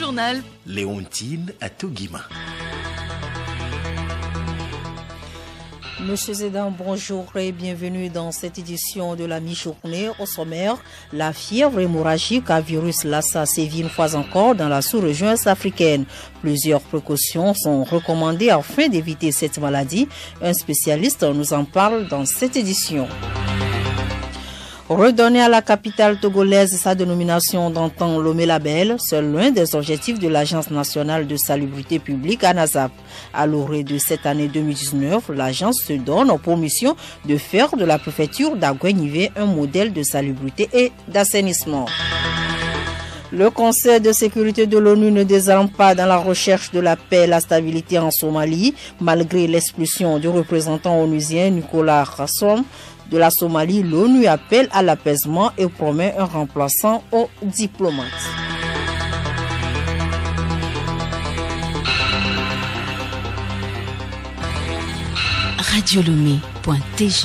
journal. Léontine Atoguima. Monsieur Zédan, bonjour et bienvenue dans cette édition de la mi-journée. Au sommaire, la fièvre hémorragique à virus Lassa sévit une fois encore dans la sous-région est-africaine. Plusieurs précautions sont recommandées afin d'éviter cette maladie. Un spécialiste nous en parle dans cette édition. Redonner à la capitale togolaise sa dénomination d'antan Lomé Label, c'est l'un des objectifs de l'Agence nationale de salubrité publique ANASAP. À l'orée de cette année 2019, l'agence se donne pour mission de faire de la préfecture d'Aguenivé un modèle de salubrité et d'assainissement. Le Conseil de sécurité de l'ONU ne désarme pas dans la recherche de la paix et la stabilité en Somalie, malgré l'expulsion du représentant onusien Nicolas Rassom de la Somalie. L'ONU appelle à l'apaisement et promet un remplaçant aux diplomates. Radiolomé.tg.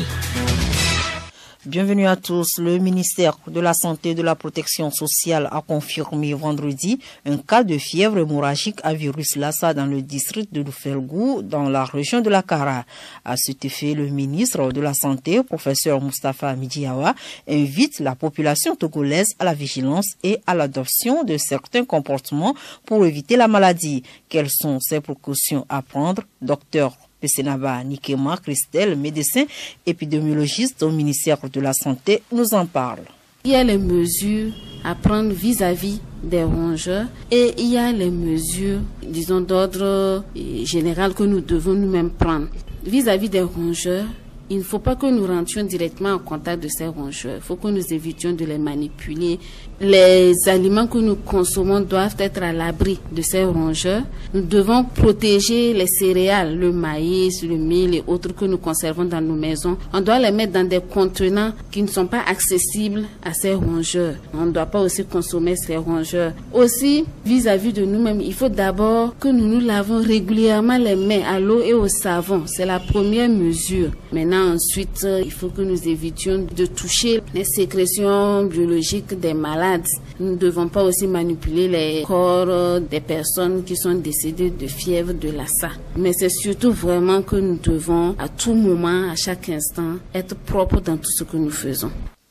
Bienvenue à tous. Le ministère de la Santé et de la Protection sociale a confirmé vendredi un cas de fièvre hémorragique à virus Lassa dans le district de Loufelgou, dans la région de la Kara. À cet effet, le ministre de la Santé, professeur Moustapha Midiawa, invite la population togolaise à la vigilance et à l'adoption de certains comportements pour éviter la maladie. Quelles sont ces précautions à prendre? Docteur Pesenaba Nikema Christelle, médecin épidémiologiste au ministère de la Santé, nous en parle. Il y a les mesures à prendre vis-à-vis des rongeurs et il y a les mesures, disons, d'ordre général que nous devons nous-mêmes prendre. Vis-à-vis des rongeurs, il ne faut pas que nous rentrions directement en contact de ces rongeurs. Il faut que nous évitions de les manipuler. Les aliments que nous consommons doivent être à l'abri de ces rongeurs. Nous devons protéger les céréales, le maïs, le mil et autres que nous conservons dans nos maisons. On doit les mettre dans des contenants qui ne sont pas accessibles à ces rongeurs. On ne doit pas aussi consommer ces rongeurs. Aussi, vis-à-vis de nous-mêmes, il faut d'abord que nous nous lavons régulièrement les mains à l'eau et au savon. C'est la première mesure. Maintenant, ensuite, il faut que nous évitions de toucher les sécrétions biologiques des malades. Nous ne devons pas aussi manipuler les corps des personnes qui sont décédées de fièvre de Lassa. Mais c'est surtout vraiment que nous devons, à tout moment, à chaque instant, être propres dans tout ce que nous faisons.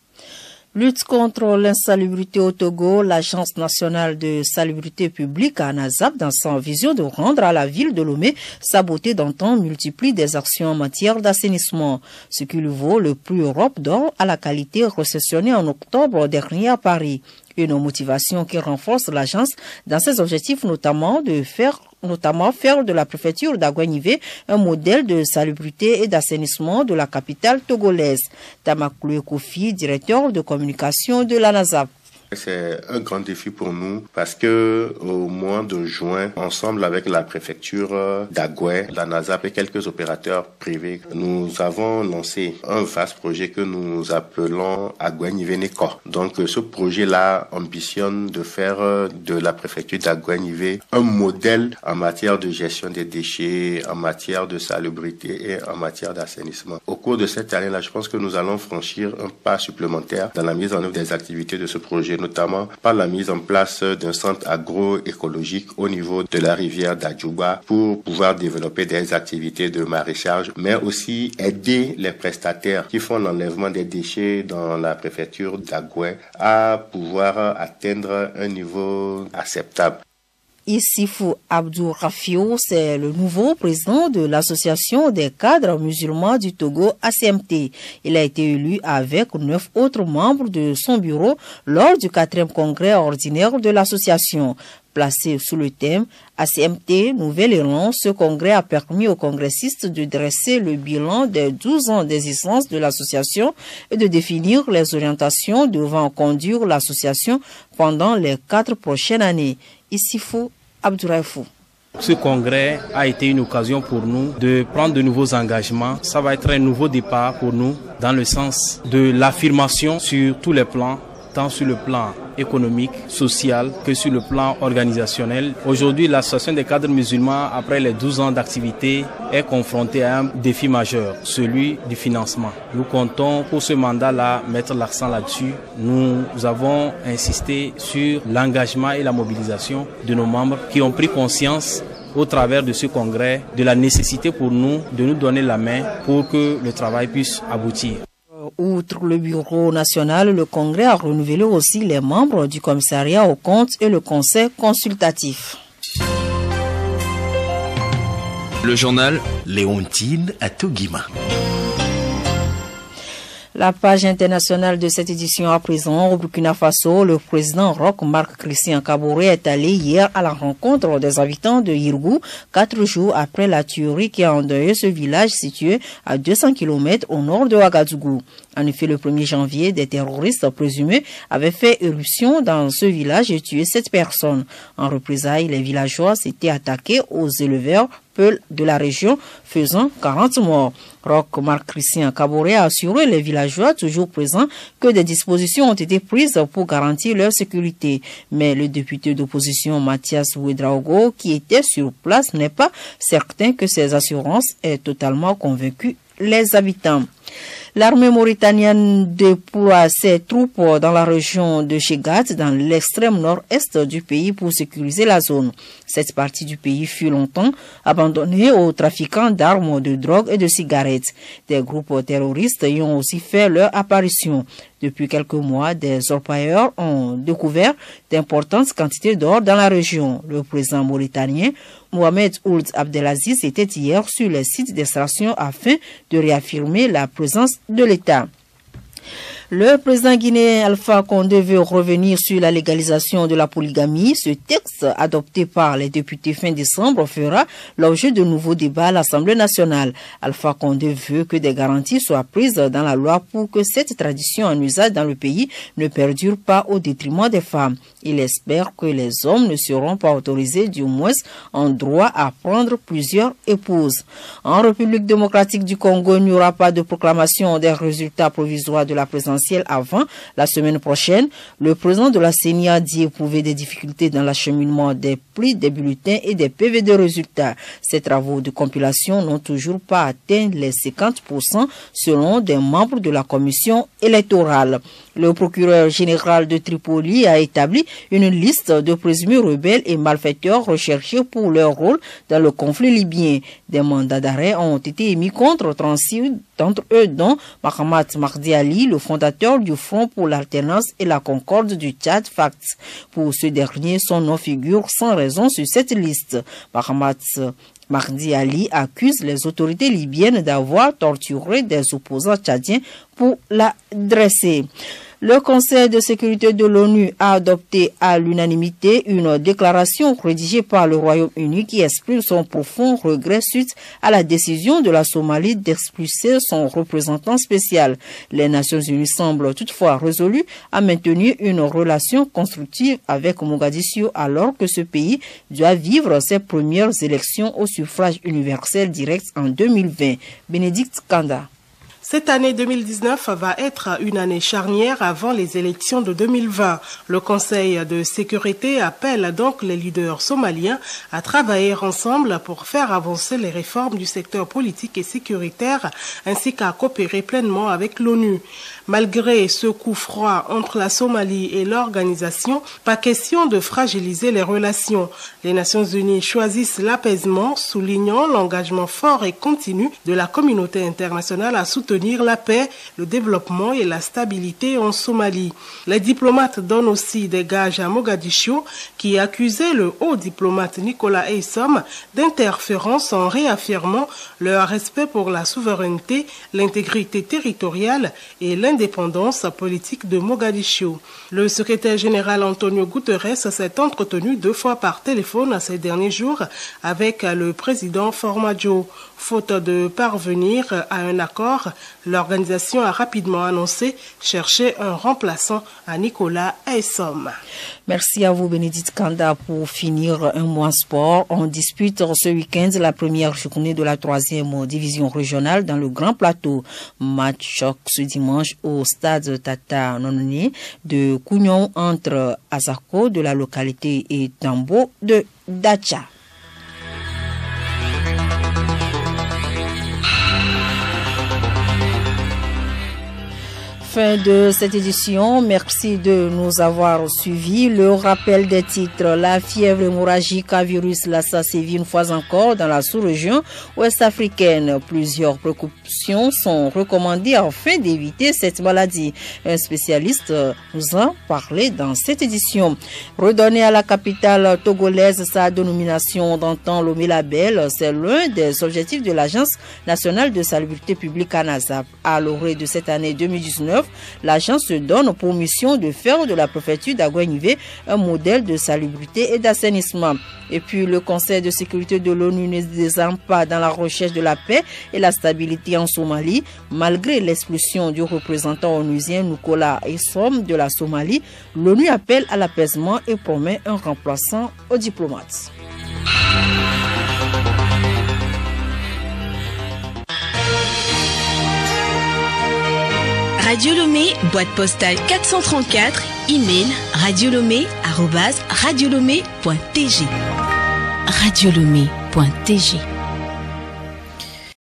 Lutte contre l'insalubrité au Togo, l'Agence nationale de salubrité publique ANASAP, dans sa vision de rendre à la ville de Lomé sa beauté d'antan, multiplie des actions en matière d'assainissement. Ce qui lui vaut le prix Europe d'or à la qualité réceptionné en octobre dernier à Paris. Une motivation qui renforce l'agence dans ses objectifs, notamment faire de la préfecture d'Aguenivé un modèle de salubrité et d'assainissement de la capitale togolaise. Tamakoulou Kofi, directeur de communication de l'ANASAP. C'est un grand défi pour nous parce que au mois de juin, ensemble avec la préfecture d'Agué, l'ANASAP et quelques opérateurs privés, nous avons lancé un vaste projet que nous appelons Aguenivé-Neko. Donc ce projet-là ambitionne de faire de la préfecture d'Aguenivé un modèle en matière de gestion des déchets, en matière de salubrité et en matière d'assainissement. Au cours de cette année-là, je pense que nous allons franchir un pas supplémentaire dans la mise en œuvre des activités de ce projet, notamment par la mise en place d'un centre agroécologique au niveau de la rivière d'Adjouba pour pouvoir développer des activités de maraîchage, mais aussi aider les prestataires qui font l'enlèvement des déchets dans la préfecture d'Agué à pouvoir atteindre un niveau acceptable. Issifou Abdou Rafio, c'est le nouveau président de l'association des cadres musulmans du Togo, ACMT. Il a été élu avec 9 autres membres de son bureau lors du 4e congrès ordinaire de l'association. Placé sous le thème ACMT Nouvel Élan, ce congrès a permis aux congressistes de dresser le bilan des 12 ans d'existence de l'association et de définir les orientations devant conduire l'association pendant les 4 prochaines années. Issifou Abdourafou. Ce congrès a été une occasion pour nous de prendre de nouveaux engagements. Ça va être un nouveau départ pour nous dans le sens de l'affirmation sur tous les plans tant sur le plan économique, social que sur le plan organisationnel. Aujourd'hui, l'association des cadres musulmans, après les 12 ans d'activité, est confrontée à un défi majeur, celui du financement. Nous comptons pour ce mandat-là mettre l'accent là-dessus. Nous avons insisté sur l'engagement et la mobilisation de nos membres qui ont pris conscience au travers de ce congrès de la nécessité pour nous de nous donner la main pour que le travail puisse aboutir. Outre le bureau national, le congrès a renouvelé aussi les membres du commissariat aux comptes et le conseil consultatif. Le journal Léontine Atogima. La page internationale de cette édition à présent, au Burkina Faso, le président Roch Marc Christian Kaboré est allé hier à la rencontre des habitants de Yirgou, 4 jours après la tuerie qui a endeuillé ce village situé à 200 km au nord de Ouagadougou. En effet, le 1er janvier, des terroristes présumés avaient fait éruption dans ce village et tué 7 personnes. En représailles, les villageois s'étaient attaqués aux éleveurs Peul de la région, faisant 40 morts. Roch Marc Christian Kaboré a assuré les villageois toujours présents que des dispositions ont été prises pour garantir leur sécurité. Mais le député d'opposition Mathias Ouedraogo, qui était sur place, n'est pas certain que ces assurances aient totalement convaincu les habitants. L'armée mauritanienne déploie ses troupes dans la région de Chegat, dans l'extrême nord-est du pays, pour sécuriser la zone. Cette partie du pays fut longtemps abandonnée aux trafiquants d'armes, de drogue et de cigarettes. Des groupes terroristes y ont aussi fait leur apparition. Depuis quelques mois, des orpailleurs ont découvert d'importantes quantités d'or dans la région. Le président mauritanien Mohamed Ould Abdelaziz était hier sur les sites d'extraction afin de réaffirmer la présence de l'État. Le président guinéen Alpha Condé veut revenir sur la légalisation de la polygamie. Ce texte, adopté par les députés fin décembre, fera l'objet de nouveaux débats à l'Assemblée nationale. Alpha Condé veut que des garanties soient prises dans la loi pour que cette tradition en usage dans le pays ne perdure pas au détriment des femmes. Il espère que les hommes ne seront pas autorisés, du moins en droit, à prendre plusieurs épouses. En République démocratique du Congo, il n'y aura pas de proclamation des résultats provisoires de la présidentielle avant la semaine prochaine. Le président de la CENI a dit éprouver des difficultés dans l'acheminement des plis, des bulletins et des PV de résultats. Ces travaux de compilation n'ont toujours pas atteint les 50% selon des membres de la commission électorale. Le procureur général de Tripoli a établi une liste de présumés rebelles et malfaiteurs recherchés pour leur rôle dans le conflit libyen. Des mandats d'arrêt ont été émis contre 36 d'entre eux, dont Mahamat Mahdi Ali, le fondateur du Front pour l'alternance et la concorde du Tchad, FACT. Pour ce dernier, son nom figure sans raison sur cette liste. Mahamat Mahdi Ali accuse les autorités libyennes d'avoir torturé des opposants tchadiens pour la dresser. Le Conseil de sécurité de l'ONU a adopté à l'unanimité une déclaration rédigée par le Royaume-Uni qui exprime son profond regret suite à la décision de la Somalie d'expulser son représentant spécial. Les Nations Unies semblent toutefois résolues à maintenir une relation constructive avec Mogadiscio alors que ce pays doit vivre ses premières élections au suffrage universel direct en 2020. Bénédicte Kanda. Cette année 2019 va être une année charnière avant les élections de 2020. Le Conseil de sécurité appelle donc les leaders somaliens à travailler ensemble pour faire avancer les réformes du secteur politique et sécuritaire ainsi qu'à coopérer pleinement avec l'ONU. Malgré ce coup froid entre la Somalie et l'organisation, pas question de fragiliser les relations. Les Nations Unies choisissent l'apaisement, soulignant l'engagement fort et continu de la communauté internationale à soutenir la paix, le développement et la stabilité en Somalie. Les diplomates donnent aussi des gages à Mogadiscio, qui accusait le haut diplomate Nicolas Haysom d'interférence en réaffirmant leur respect pour la souveraineté, l'intégrité territoriale et l'indépendance politique de Mogadiscio. Le secrétaire général Antonio Guterres s'est entretenu 2 fois par téléphone ces derniers jours avec le président Formaggio. Faute de parvenir à un accord, L'organisation a rapidement annoncé chercher un remplaçant à Nicolas Aessom. Merci à vous Bénédicte Kanda. Pour finir un mois sport, on dispute ce week-end la première journée de la 3e division régionale dans le Grand Plateau. Match choc ce dimanche au stade Tata Nononi de Kougnon entre Azako de la localité et Tambo de Dacha. Fin de cette édition, merci de nous avoir suivis. Le rappel des titres: la fièvre hémorragique à virus Lassa sévit une fois encore dans la sous-région ouest-africaine. Plusieurs précautions sont recommandées afin d'éviter cette maladie. Un spécialiste nous a parlé dans cette édition. Redonner à la capitale togolaise sa dénomination d'antan Lomé Label, c'est l'un des objectifs de l'Agence nationale de salubrité publique ANASAP. À l'orée de cette année 2019, l'agence se donne pour mission de faire de la préfecture d'Aguenivé un modèle de salubrité et d'assainissement. Et puis le Conseil de sécurité de l'ONU ne désarme pas dans la recherche de la paix et la stabilité en Somalie. Malgré l'expulsion du représentant onusien Nicolas Aessom de la Somalie, l'ONU appelle à l'apaisement et promet un remplaçant aux diplomates. Radio Lomé, boîte postale 434, email radiolomé@radiolomé.tg. radiolomé.tg